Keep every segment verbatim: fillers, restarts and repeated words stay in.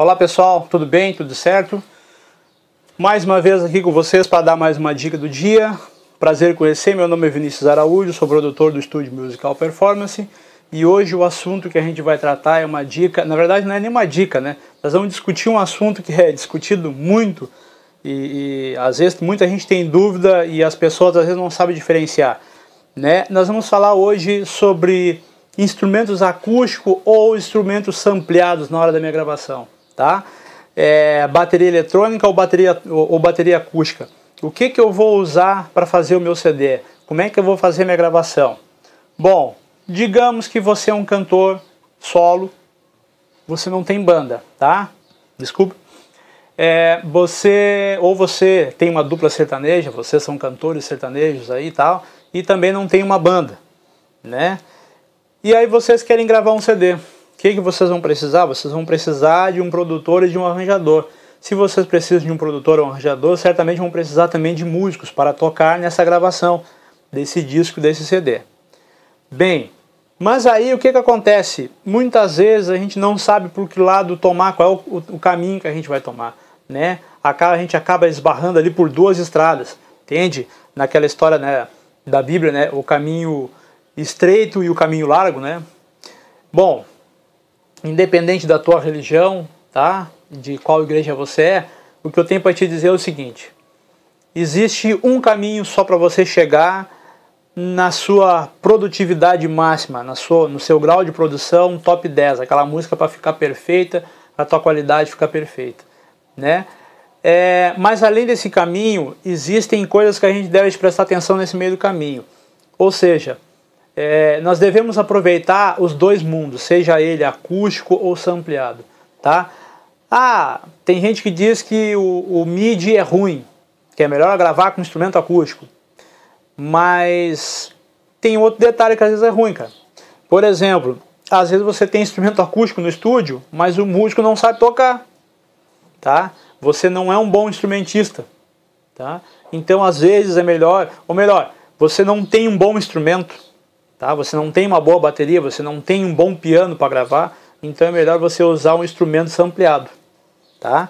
Olá pessoal, tudo bem? Tudo certo? Mais uma vez aqui com vocês para dar mais uma dica do dia. Prazer em conhecer, meu nome é Vinícius Araújo, sou produtor do estúdio Musical Performance e hoje o assunto que a gente vai tratar é uma dica, na verdade não é nem uma dica, né? Nós vamos discutir um assunto que é discutido muito e, e às vezes muita gente tem dúvida e as pessoas às vezes não sabem diferenciar, né? Nós vamos falar hoje sobre instrumentos acústicos ou instrumentos sampleados na hora da minha gravação, tá? É, bateria eletrônica ou bateria, ou, ou bateria acústica. O que que eu vou usar para fazer o meu C D? Como é que eu vou fazer minha gravação? Bom, digamos que você é um cantor solo, você não tem banda, tá? Desculpa. É, você, ou você tem uma dupla sertaneja, vocês são cantores sertanejos aí e tal, e também não tem uma banda, né? E aí vocês querem gravar um C D. O que que vocês vão precisar? Vocês vão precisar de um produtor e de um arranjador. Se vocês precisam de um produtor ou um arranjador, certamente vão precisar também de músicos para tocar nessa gravação desse disco, desse C D. Bem, mas aí o que que acontece? Muitas vezes a gente não sabe por que lado tomar, qual é o, o, o caminho que a gente vai tomar, né? A gente acaba esbarrando ali por duas estradas, entende? Naquela história, né, da Bíblia, né, o caminho estreito e o caminho largo, né? Bom, independente da tua religião, tá? De qual igreja você é, o que eu tenho para te dizer é o seguinte: existe um caminho só para você chegar na sua produtividade máxima, na sua, no seu grau de produção top dez, aquela música para ficar perfeita, a tua qualidade ficar perfeita, né? É, mas além desse caminho, existem coisas que a gente deve prestar atenção nesse meio do caminho. Ou seja, é, nós devemos aproveitar os dois mundos, seja ele acústico ou sampleado, tá? Ah, tem gente que diz que o, o MIDI é ruim, que é melhor gravar com instrumento acústico. Mas tem outro detalhe que às vezes é ruim, cara. Por exemplo, às vezes você tem instrumento acústico no estúdio, mas o músico não sabe tocar, tá? Você não é um bom instrumentista, tá? Então às vezes é melhor, ou melhor, você não tem um bom instrumento, tá? Você não tem uma boa bateria, você não tem um bom piano para gravar, então é melhor você usar um instrumento sampleado, tá?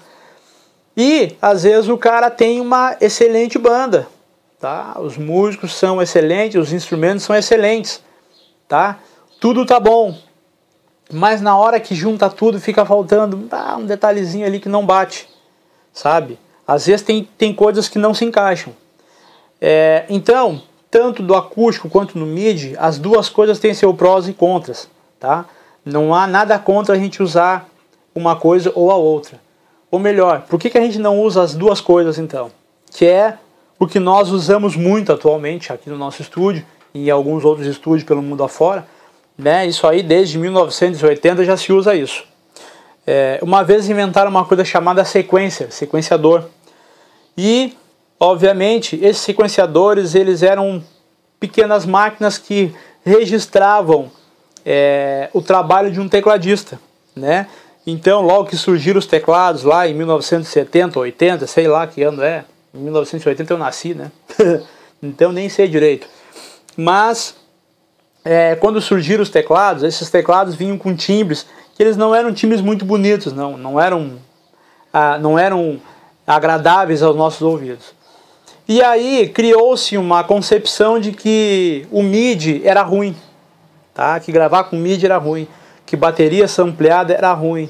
E às vezes o cara tem uma excelente banda, tá? Os músicos são excelentes, os instrumentos são excelentes, tá? Tudo tá bom, mas na hora que junta tudo fica faltando ah, um detalhezinho ali que não bate, sabe? Às vezes tem, tem coisas que não se encaixam. É, então, tanto do acústico quanto no MIDI, as duas coisas têm seu prós e contras, tá? Não há nada contra a gente usar uma coisa ou a outra. Ou melhor, por que que a gente não usa as duas coisas então? Que é o que nós usamos muito atualmente aqui no nosso estúdio e em alguns outros estúdios pelo mundo afora, né? Isso aí desde mil novecentos e oitenta já se usa isso. É, uma vez inventaram uma coisa chamada sequencer, sequenciador. E, obviamente, esses sequenciadores eles eram pequenas máquinas que registravam é, o trabalho de um tecladista, né? Então, logo que surgiram os teclados lá em mil novecentos e setenta, oitenta, sei lá que ano é, em mil novecentos e oitenta eu nasci, né? Então nem sei direito. Mas, é, quando surgiram os teclados, esses teclados vinham com timbres que eles não eram timbres muito bonitos, não, não eram, ah, não eram agradáveis aos nossos ouvidos. E aí criou-se uma concepção de que o MIDI era ruim, tá? Que gravar com MIDI era ruim, que bateria sampleada era ruim.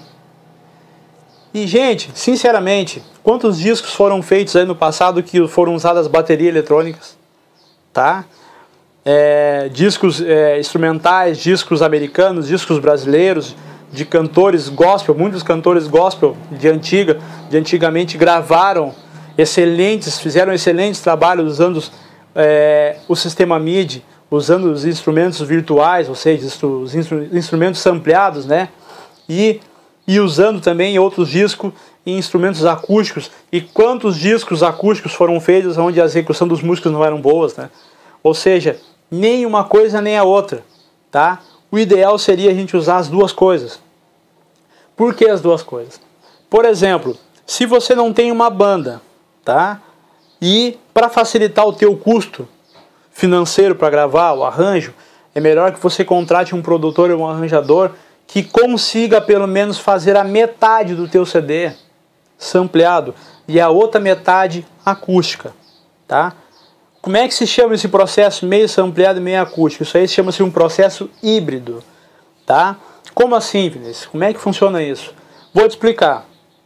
E gente, sinceramente, quantos discos foram feitos aí no passado que foram usadas baterias eletrônicas, tá? É, discos é, instrumentais, discos americanos, discos brasileiros, de cantores gospel, muitos cantores gospel de antiga, de antigamente gravaram excelentes, fizeram excelentes trabalhos usando é, o sistema MIDI, usando os instrumentos virtuais, ou seja, os instru instrumentos sampleados, né? E, e usando também outros discos em instrumentos acústicos. E quantos discos acústicos foram feitos onde a execução dos músicos não eram boas, né? Ou seja, nem uma coisa nem a outra, tá? O ideal seria a gente usar as duas coisas. Por que as duas coisas? Por exemplo, se você não tem uma banda, tá? E para facilitar o teu custo financeiro para gravar o arranjo, é melhor que você contrate um produtor ou um arranjador que consiga pelo menos fazer a metade do teu C D sampleado e a outra metade acústica, tá? Como é que se chama esse processo meio sampleado e meio acústico? Isso aí chama-se um processo híbrido, tá? Como assim, Vinícius? Como é que funciona isso? Vou te explicar.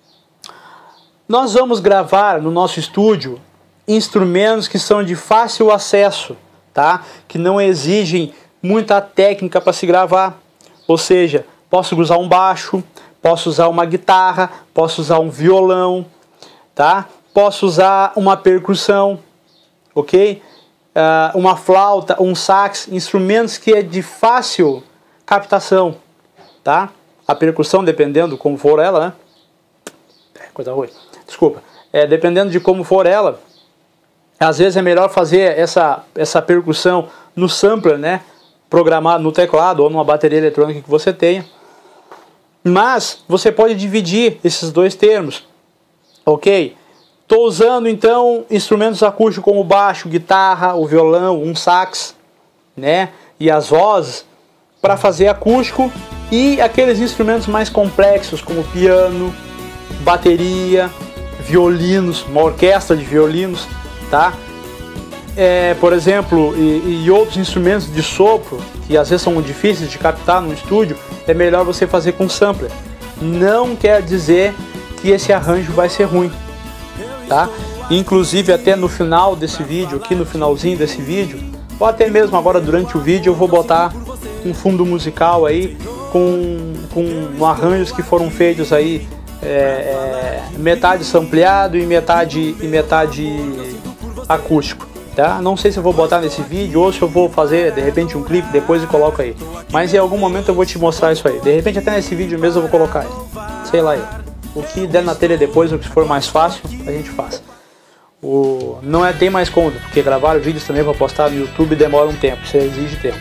Nós vamos gravar no nosso estúdio instrumentos que são de fácil acesso, tá? Que não exigem muita técnica para se gravar. Ou seja, posso usar um baixo, posso usar uma guitarra, posso usar um violão, tá? Posso usar uma percussão, ok? Uh, uma flauta, um sax, instrumentos que é de fácil captação, tá? A percussão, dependendo como for ela, né? É, coisa ruim. Desculpa. É, dependendo de como for ela, às vezes é melhor fazer essa, essa percussão no sampler, né? Programado no teclado ou numa bateria eletrônica que você tenha. Mas você pode dividir esses dois termos, ok? Estou usando então instrumentos acústicos como o baixo, guitarra, o violão, um sax, né? E as vozes para fazer acústico, e aqueles instrumentos mais complexos como piano, bateria, violinos, uma orquestra de violinos, tá? É, por exemplo, e, e outros instrumentos de sopro que às vezes são difíceis de captar no estúdio, é melhor você fazer com sampler. Não quer dizer que esse arranjo vai ser ruim, tá? Inclusive até no final desse vídeo, aqui no finalzinho desse vídeo, ou até mesmo agora durante o vídeo, eu vou botar um fundo musical aí com, com arranjos que foram feitos aí é, é, metade sampleado e metade, e metade acústico, tá? Não sei se eu vou botar nesse vídeo ou se eu vou fazer de repente um clipe depois e coloco aí, mas em algum momento eu vou te mostrar isso aí, de repente até nesse vídeo mesmo eu vou colocar aí, sei lá aí. O que der na telha depois, o que for mais fácil, a gente faz. O... Não é tem mais cômodo, porque gravar vídeos também para postar no YouTube demora um tempo, isso exige tempo.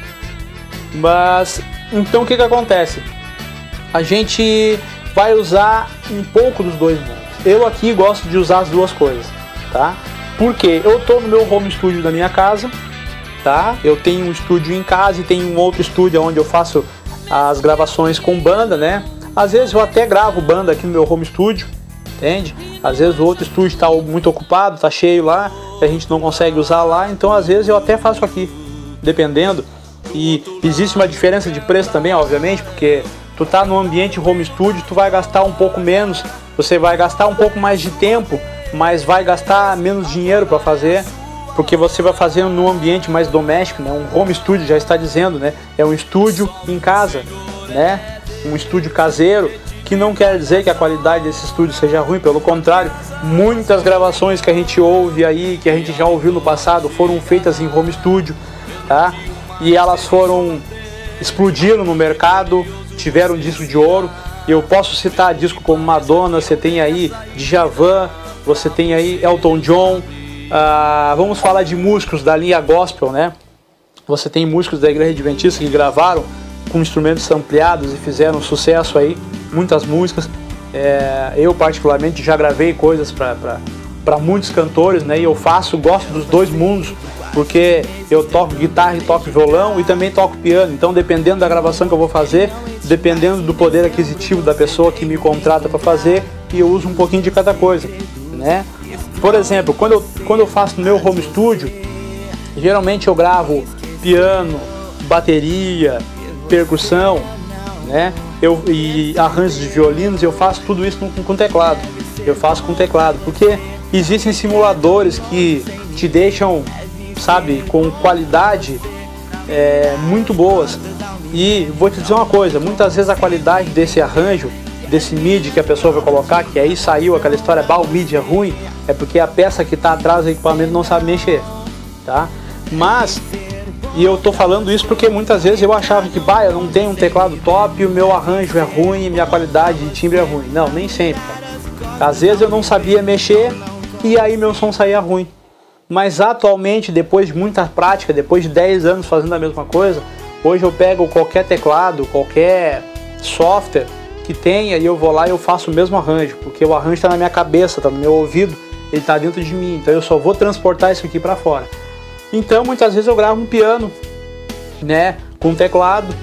Mas, então o que que acontece? A gente vai usar um pouco dos dois mundos. Eu aqui gosto de usar as duas coisas, tá? Porque eu tô no meu home studio da minha casa, tá? Eu tenho um estúdio em casa e tenho um outro estúdio onde eu faço as gravações com banda, né? Às vezes eu até gravo banda aqui no meu home studio, entende? Às vezes o outro estúdio está muito ocupado, está cheio lá, a gente não consegue usar lá, então às vezes eu até faço aqui, dependendo. E existe uma diferença de preço também, obviamente, porque tu tá no ambiente home studio, tu vai gastar um pouco menos, você vai gastar um pouco mais de tempo, mas vai gastar menos dinheiro para fazer, porque você vai fazendo num ambiente mais doméstico, né? Um home studio já está dizendo, né? É um estúdio em casa, né? Um estúdio caseiro, que não quer dizer que a qualidade desse estúdio seja ruim, pelo contrário, muitas gravações que a gente ouve aí, que a gente já ouviu no passado, foram feitas em home studio, tá? E elas foram, explodiram no mercado, tiveram disco de ouro. Eu posso citar disco como Madonna, você tem aí Djavan, você tem aí Elton John, ah, vamos falar de músicos da linha gospel, né? Você tem músicos da Igreja Adventista que gravaram com instrumentos ampliados e fizeram sucesso aí, muitas músicas. É, eu particularmente já gravei coisas para muitos cantores, né? E eu faço, gosto dos dois mundos, porque eu toco guitarra e toco violão e também toco piano. Então, dependendo da gravação que eu vou fazer, dependendo do poder aquisitivo da pessoa que me contrata para fazer, eu uso um pouquinho de cada coisa, né? Por exemplo, quando eu, quando eu faço no meu home studio, geralmente eu gravo piano, bateria, percussão, né? Eu, e arranjos de violinos, eu faço tudo isso com, com teclado. Eu faço com teclado, porque existem simuladores que te deixam, sabe, com qualidade é, muito boas. E vou te dizer uma coisa, muitas vezes a qualidade desse arranjo, desse midi que a pessoa vai colocar, que aí saiu aquela história, bah, o midi é ruim, é porque a peça que está atrás do equipamento não sabe mexer, tá? Mas, e eu tô falando isso porque muitas vezes eu achava que, bah, eu não tenho um teclado top, o meu arranjo é ruim, minha qualidade de timbre é ruim. Não, nem sempre, cara. Às vezes eu não sabia mexer e aí meu som saía ruim. Mas atualmente, depois de muita prática, depois de dez anos fazendo a mesma coisa, hoje eu pego qualquer teclado, qualquer software que tenha e eu vou lá e eu faço o mesmo arranjo, porque o arranjo está na minha cabeça, está no meu ouvido, ele está dentro de mim, então eu só vou transportar isso aqui para fora. Então muitas vezes eu gravo um piano, né, com teclado,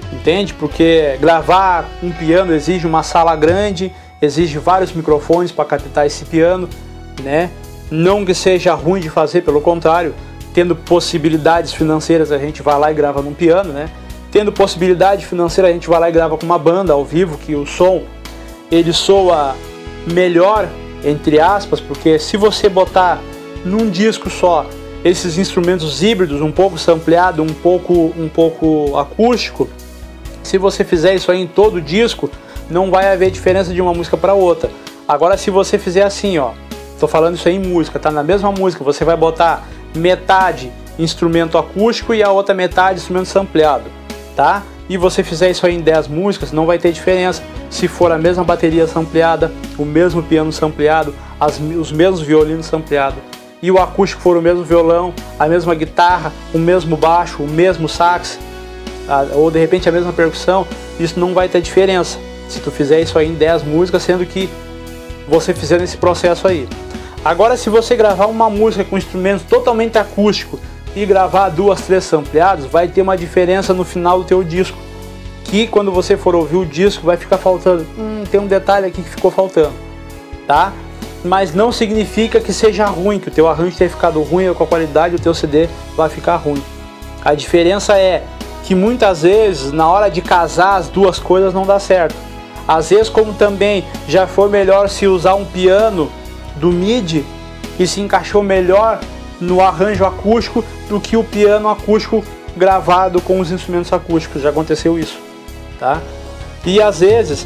entende? Porque gravar um piano exige uma sala grande, exige vários microfones para captar esse piano, né? Não que seja ruim de fazer, pelo contrário, tendo possibilidades financeiras a gente vai lá e grava num piano, né? Tendo possibilidade financeira a gente vai lá e grava com uma banda ao vivo, que o som ele soa melhor, entre aspas, porque se você botar num disco só esses instrumentos híbridos, um pouco sampleado, um pouco, um pouco acústico, se você fizer isso aí em todo o disco, não vai haver diferença de uma música para outra. Agora se você fizer assim, ó, tô falando isso aí em música, tá? Na mesma música você vai botar metade instrumento acústico e a outra metade instrumento sampleado, tá? E você fizer isso aí em dez músicas, não vai ter diferença se for a mesma bateria sampleada, o mesmo piano sampleado, as, os mesmos violinos sampleados, e o acústico for o mesmo violão, a mesma guitarra, o mesmo baixo, o mesmo sax, a, ou de repente a mesma percussão, isso não vai ter diferença se tu fizer isso aí em dez músicas, sendo que você fizer nesse processo aí. Agora se você gravar uma música com instrumento totalmente acústico e gravar duas, três sampleados, vai ter uma diferença no final do teu disco, que quando você for ouvir o disco vai ficar faltando, hum, tem um detalhe aqui que ficou faltando, tá? Mas não significa que seja ruim, que o teu arranjo tenha ficado ruim ou com a qualidade do teu C D vai ficar ruim. A diferença é que muitas vezes na hora de casar as duas coisas não dá certo. Às vezes, como também já foi melhor se usar um piano do MIDI e se encaixou melhor no arranjo acústico do que o piano acústico gravado com os instrumentos acústicos, já aconteceu isso, tá? E às vezes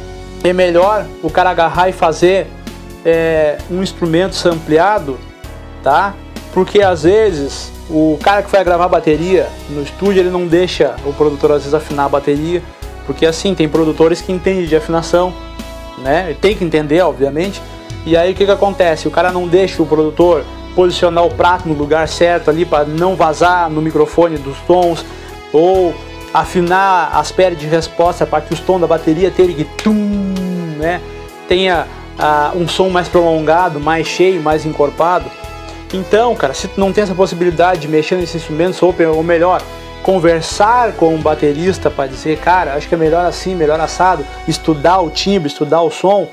é melhor o cara agarrar e fazer é, um instrumento sampleado, tá? Porque às vezes o cara que vai gravar bateria no estúdio, ele não deixa o produtor às vezes afinar a bateria, porque assim, tem produtores que entendem de afinação, né? Tem que entender, obviamente. E aí o que que acontece? O cara não deixa o produtor posicionar o prato no lugar certo ali para não vazar no microfone dos tons, ou afinar as pedras de resposta para que os tons da bateria tenha que tum, né? Tenha uh, um som mais prolongado, mais cheio, mais encorpado. Então, cara, se tu não tem essa possibilidade de mexer nesses instrumentos, ou, ou melhor, conversar com um baterista para dizer, cara, acho que é melhor assim, melhor assado, estudar o timbre, estudar o som,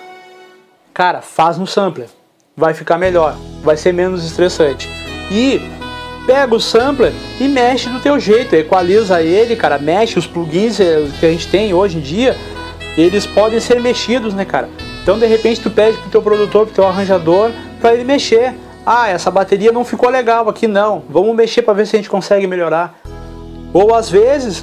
cara, faz no sampler, vai ficar melhor, vai ser menos estressante. E pega o sampler e mexe do teu jeito, equaliza ele, cara, mexe os plugins que a gente tem hoje em dia, eles podem ser mexidos, né, cara? Então, de repente, tu pede pro teu produtor, pro teu arranjador, para ele mexer. Ah, essa bateria não ficou legal aqui, não. Vamos mexer para ver se a gente consegue melhorar. Ou às vezes,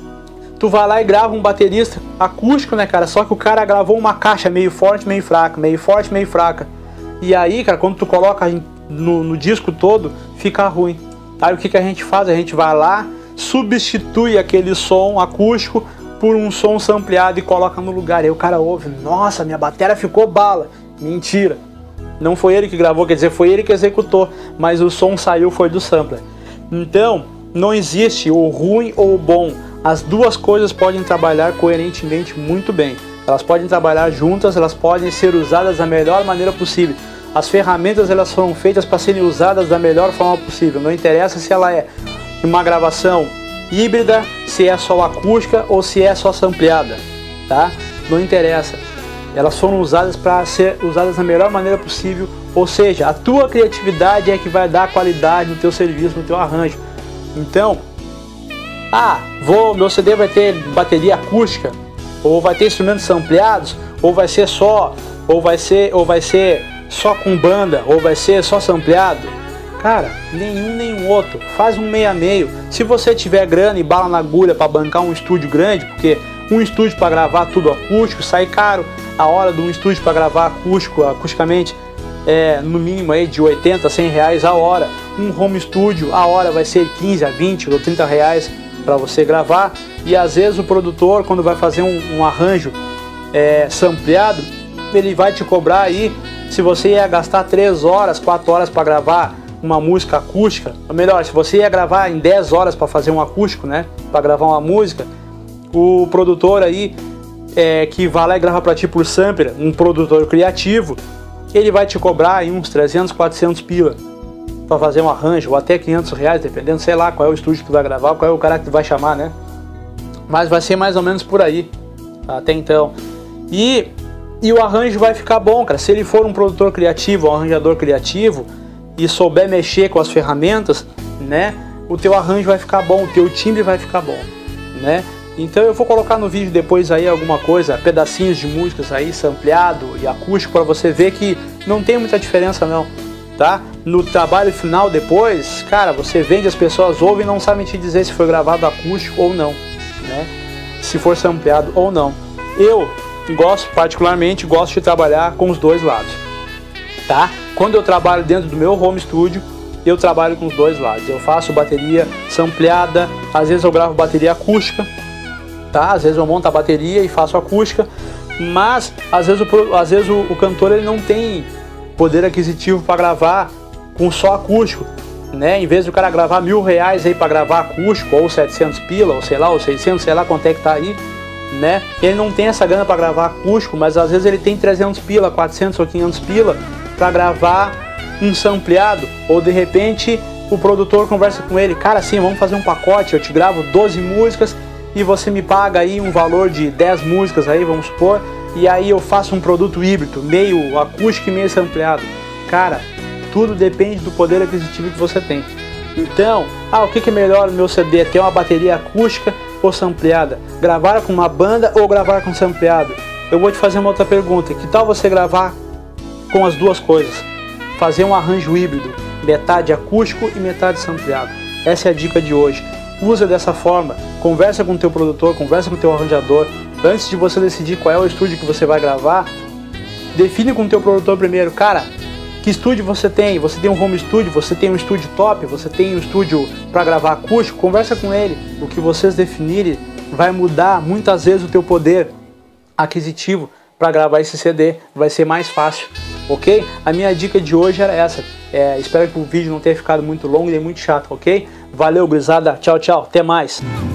tu vai lá e grava um baterista acústico, né, cara? Só que o cara gravou uma caixa meio forte, meio fraca, meio forte, meio fraca. E aí, cara, quando tu coloca no, no disco todo, fica ruim. Aí o que que a gente faz? A gente vai lá, substitui aquele som acústico por um som sampleado e coloca no lugar. Aí o cara ouve, nossa, minha bateria ficou bala. Mentira. Não foi ele que gravou, quer dizer, foi ele que executou, mas o som saiu, foi do sampler. Então, não existe o ruim ou o bom. As duas coisas podem trabalhar coerentemente muito bem. Elas podem trabalhar juntas, elas podem ser usadas da melhor maneira possível. As ferramentas, elas foram feitas para serem usadas da melhor forma possível. Não interessa se ela é uma gravação híbrida, se é só acústica ou se é só sampleada, tá? Não interessa. Elas foram usadas para ser usadas da melhor maneira possível, ou seja, a tua criatividade é que vai dar qualidade no teu serviço, no teu arranjo. Então, ah, vou, meu C D vai ter bateria acústica, ou vai ter instrumentos sampleados, ou vai ser só, ou vai ser, ou vai ser só com banda, ou vai ser só sampleado. Cara, nenhum nem outro. Faz um meio a meio. Se você tiver grana e bala na agulha para bancar um estúdio grande, porque um estúdio para gravar tudo acústico sai caro. A hora de um estúdio para gravar acústico, acusticamente, é no mínimo aí de oitenta a cem reais a hora. Um home studio, a hora vai ser quinze a vinte ou trinta reais para você gravar. E às vezes o produtor, quando vai fazer um, um arranjo é, sampleado, ele vai te cobrar aí, se você ia gastar três horas, quatro horas para gravar uma música acústica, ou melhor, se você ia gravar em dez horas para fazer um acústico, né, para gravar uma música, o produtor aí é, que vai lá e grava para ti por sampler, um produtor criativo, ele vai te cobrar aí uns trezentos, quatrocentos pila para fazer um arranjo, ou até quinhentos reais, dependendo, sei lá, qual é o estúdio que tu vai gravar, qual é o cara que tu vai chamar, né? mas vai ser mais ou menos por aí, até então. E, e o arranjo vai ficar bom, cara. Se ele for um produtor criativo, um arranjador criativo, e souber mexer com as ferramentas, né, o teu arranjo vai ficar bom, o teu timbre vai ficar bom, né? Então eu vou colocar no vídeo depois aí alguma coisa, pedacinhos de músicas aí, sampleado e acústico, para você ver que não tem muita diferença não, tá? No trabalho final depois, cara, você vende, as pessoas ouvem e não sabem te dizer se foi gravado acústico ou não, né? Se for sampleado ou não. Eu gosto, particularmente, gosto de trabalhar com os dois lados, tá? Quando eu trabalho dentro do meu home studio, eu trabalho com os dois lados. Eu faço bateria sampleada, às vezes eu gravo bateria acústica, tá? Às vezes eu monto a bateria e faço acústica, mas às vezes o, às vezes o, o cantor ele não tem poder aquisitivo para gravar com só acústico, né? Em vez do cara gravar mil reais aí para gravar acústico, ou setecentos pila, ou sei lá, ou seiscentos, sei lá quanto é que tá aí, né? Ele não tem essa grana para gravar acústico, mas às vezes ele tem trezentos pila, quatrocentos ou quinhentos pila para gravar um sampleado, ou de repente o produtor conversa com ele, cara, assim, vamos fazer um pacote, eu te gravo doze músicas e você me paga aí um valor de dez músicas aí, vamos supor, e aí eu faço um produto híbrido, meio acústico e meio sampleado. Cara, tudo depende do poder aquisitivo que você tem. Então, ah, o que é melhor no meu C D? Ter uma bateria acústica ou sampleada? Gravar com uma banda ou gravar com sampleado? Eu vou te fazer uma outra pergunta, que tal você gravar com as duas coisas? Fazer um arranjo híbrido, metade acústico e metade sampleado. Essa é a dica de hoje. Usa dessa forma, conversa com o teu produtor, conversa com o teu arranjador. Antes de você decidir qual é o estúdio que você vai gravar, define com o teu produtor primeiro, cara, que estúdio você tem? Você tem um home studio, você tem um estúdio top, você tem um estúdio para gravar acústico? Conversa com ele. O que vocês definirem vai mudar muitas vezes o teu poder aquisitivo para gravar esse C D, vai ser mais fácil, ok? A minha dica de hoje era essa. É, espero que o vídeo não tenha ficado muito longo e nem muito chato, ok? Valeu, gurizada. Tchau, tchau. Até mais.